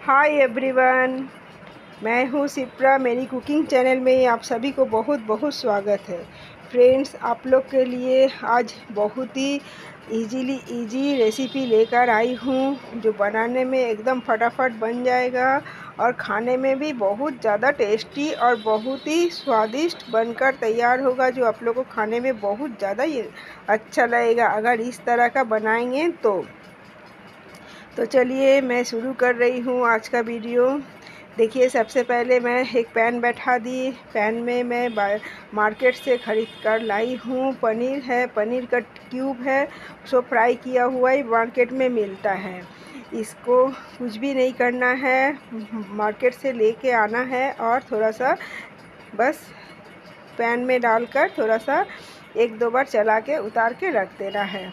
Hi everyone, मैं हूँ सिप्रा। मेरी कुकिंग चैनल में आप सभी को बहुत बहुत स्वागत है। फ्रेंड्स, आप लोग के लिए आज बहुत ही इजी रेसिपी लेकर आई हूँ जो बनाने में एकदम फटाफट बन जाएगा और खाने में भी बहुत ज़्यादा टेस्टी और बहुत ही स्वादिष्ट बनकर तैयार होगा, जो आप लोग को खाने में बहुत ज़्यादा अच्छा लगेगा अगर इस तरह का बनाएंगे तो चलिए मैं शुरू कर रही हूँ आज का वीडियो। देखिए, सबसे पहले मैं एक पैन बैठा दी। पैन में मैं मार्केट से ख़रीद कर लाई हूँ पनीर है, पनीर का क्यूब है, उसको फ्राई किया हुआ ही मार्केट में मिलता है। इसको कुछ भी नहीं करना है, मार्केट से लेके आना है और थोड़ा सा बस पैन में डालकर थोड़ा सा एक दो बार चला के उतार के रख देना है।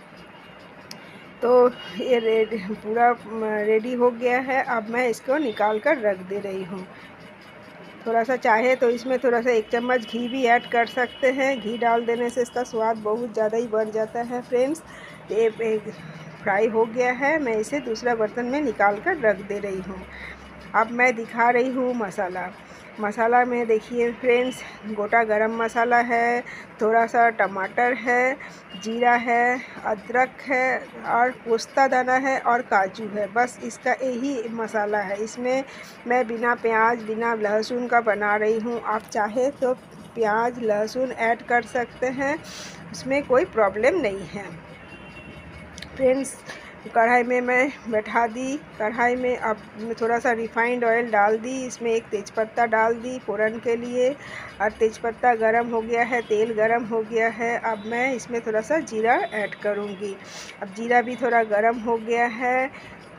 तो ये पूरा रेडी हो गया है। अब मैं इसको निकाल कर रख दे रही हूँ। थोड़ा सा चाहे तो इसमें थोड़ा सा 1 चम्मच घी भी ऐड कर सकते हैं। घी डाल देने से इसका स्वाद बहुत ज़्यादा ही बढ़ जाता है। फ्रेंड्स, ये फ्राई हो गया है। मैं इसे दूसरा बर्तन में निकाल कर रख दे रही हूँ। अब मैं दिखा रही हूँ मसाला में देखिए फ्रेंड्स, गोटा गरम मसाला है, थोड़ा सा टमाटर है, जीरा है, अदरक है और पोस्ता दाना है और काजू है। बस इसका यही मसाला है। इसमें मैं बिना प्याज बिना लहसुन का बना रही हूँ। आप चाहे तो प्याज लहसुन ऐड कर सकते हैं, उसमें कोई प्रॉब्लम नहीं है। फ्रेंड्स, कढ़ाई में मैं बैठा दी। कढ़ाई में अब थोड़ा सा रिफाइंड ऑयल डाल दी। इसमें एक तेज़पत्ता डाल दी फ़ोरन के लिए और तेज़पत्ता गरम हो गया है, तेल गरम हो गया है। अब मैं इसमें थोड़ा सा जीरा ऐड करूँगी। अब जीरा भी थोड़ा गरम हो गया है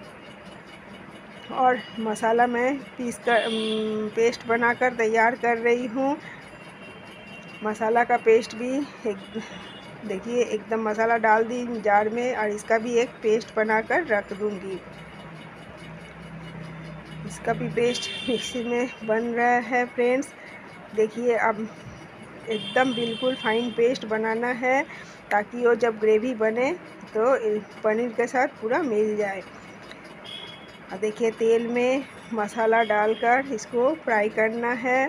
और मसाला मैं पेस्ट बनाकर तैयार कर रही हूँ। मसाला का पेस्ट भी देखिए एकदम मसाला डाल दी जार में और इसका भी एक पेस्ट बनाकर रख दूंगी। इसका भी पेस्ट मिक्सी में बन रहा है। फ्रेंड्स, देखिए अब एकदम बिल्कुल फाइन पेस्ट बनाना है ताकि वो जब ग्रेवी बने तो पनीर के साथ पूरा मिल जाए। और देखिए तेल में मसाला डालकर इसको फ्राई करना है।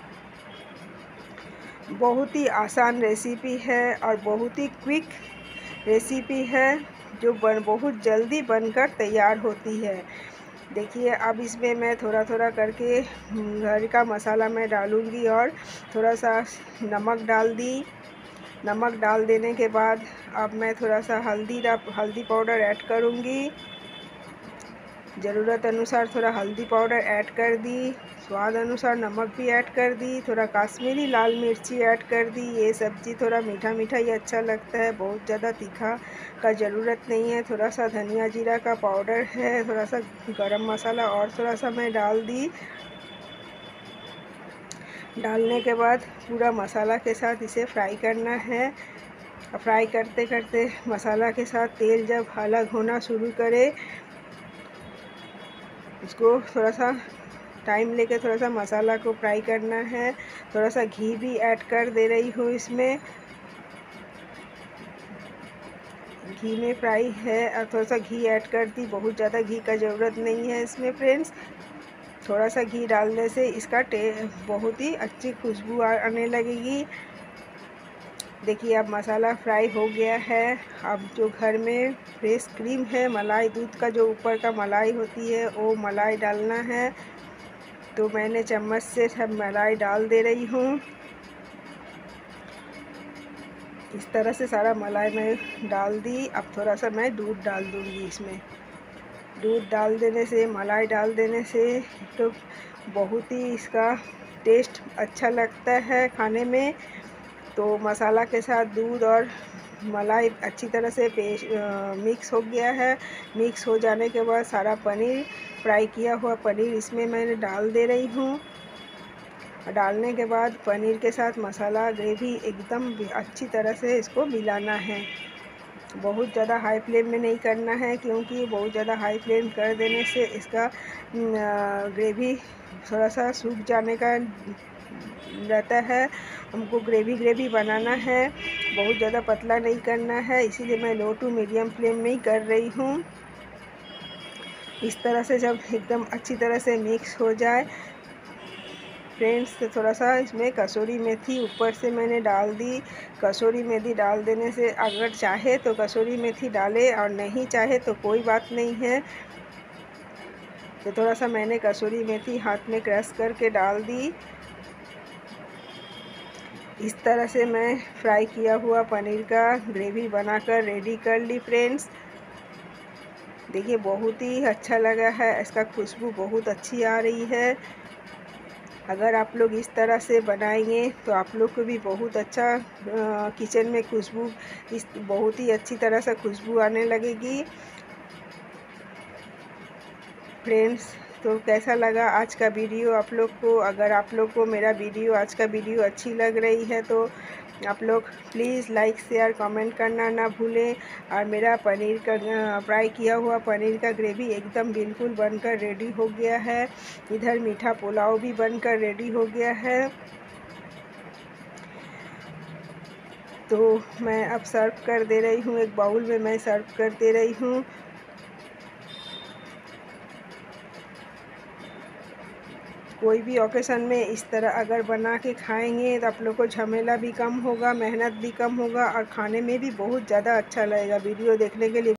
बहुत ही आसान रेसिपी है और बहुत ही क्विक रेसिपी है जो बहुत जल्दी बनकर तैयार होती है। देखिए, अब इसमें मैं थोड़ा थोड़ा करके घर का मसाला मैं डालूँगी और थोड़ा सा नमक डाल दी। नमक डाल देने के बाद अब मैं थोड़ा सा हल्दी पाउडर ऐड करूँगी। ज़रूरत अनुसार थोड़ा हल्दी पाउडर ऐड कर दी। स्वाद अनुसार नमक भी ऐड कर दी। थोड़ा कश्मीरी लाल मिर्ची ऐड कर दी। ये सब्ज़ी थोड़ा मीठा मीठा ही अच्छा लगता है, बहुत ज़्यादा तीखा का ज़रूरत नहीं है। थोड़ा सा धनिया जीरा का पाउडर है, थोड़ा सा गरम मसाला और थोड़ा सा मैं डाल दी। डालने के बाद पूरा मसाला के साथ इसे फ्राई करना है। फ्राई करते करते मसाला के साथ तेल जब अलग होना शुरू करे, इसको थोड़ा सा टाइम लेके थोड़ा सा मसाला को फ्राई करना है। थोड़ा सा घी भी ऐड कर दे रही हूँ इसमें। घी में फ्राई है और थोड़ा सा घी ऐड कर दी। बहुत ज़्यादा घी का ज़रूरत नहीं है इसमें। फ्रेंड्स, थोड़ा सा घी डालने से इसका बहुत ही अच्छी खुशबू आने लगेगी। देखिए, अब मसाला फ्राई हो गया है। अब जो घर में फ्रेश क्रीम है, मलाई दूध का जो ऊपर का मलाई होती है, वो मलाई डालना है। तो मैंने चम्मच से सब मलाई डाल दे रही हूँ। इस तरह से सारा मलाई मैं डाल दी। अब थोड़ा सा मैं दूध डाल दूँगी इसमें। दूध डाल देने से, मलाई डाल देने से तो बहुत ही इसका टेस्ट अच्छा लगता है खाने में। तो मसाला के साथ दूध और मलाई अच्छी तरह से मिक्स हो गया है। मिक्स हो जाने के बाद सारा पनीर, फ्राई किया हुआ पनीर इसमें मैंने डाल दे रही हूँ। डालने के बाद पनीर के साथ मसाला ग्रेवी एकदम अच्छी तरह से इसको मिलाना है। बहुत ज़्यादा हाई फ्लेम में नहीं करना है, क्योंकि बहुत ज़्यादा हाई फ्लेम कर देने से इसका ग्रेवी थोड़ा सा सूख जाने का रहता है। हमको ग्रेवी बनाना है, बहुत ज़्यादा पतला नहीं करना है, इसीलिए मैं लो टू मीडियम फ्लेम में ही कर रही हूँ। इस तरह से जब एकदम अच्छी तरह से मिक्स हो जाए फ्रेंड्स, तो थोड़ा सा इसमें कसूरी मेथी ऊपर से मैंने डाल दी। कसूरी मेथी डाल देने से अगर चाहे तो कसूरी मेथी डाले और नहीं चाहे तो कोई बात नहीं है। तो थोड़ा सा मैंने कसूरी मेथी हाथ में क्रश करके डाल दी। इस तरह से मैं फ्राई किया हुआ पनीर का ग्रेवी बनाकर रेडी कर ली फ्रेंड्स। देखिए बहुत ही अच्छा लगा है, इसका खुशबू बहुत अच्छी आ रही है। अगर आप लोग इस तरह से बनाएंगे तो आप लोग को भी बहुत अच्छा किचन में खुशबू इस बहुत ही अच्छी तरह से खुशबू आने लगेगी फ्रेंड्स। तो कैसा लगा आज का वीडियो आप लोग को? अगर आप लोग को मेरा वीडियो आज का वीडियो अच्छी लग रही है तो आप लोग प्लीज़ लाइक शेयर कमेंट करना ना भूलें। और मेरा पनीर का फ्राई किया हुआ पनीर का ग्रेवी एकदम बिल्कुल बनकर रेडी हो गया है। इधर मीठा पुलाव भी बनकर रेडी हो गया है। तो मैं अब सर्व कर दे रही हूँ, एक बाउल में मैं सर्व कर दे रही हूँ। कोई भी ओकेशन में इस तरह अगर बना के खाएंगे तो आप लोग को झमेला भी कम होगा, मेहनत भी कम होगा और खाने में भी बहुत ज़्यादा अच्छा लगेगा। वीडियो देखने के लिए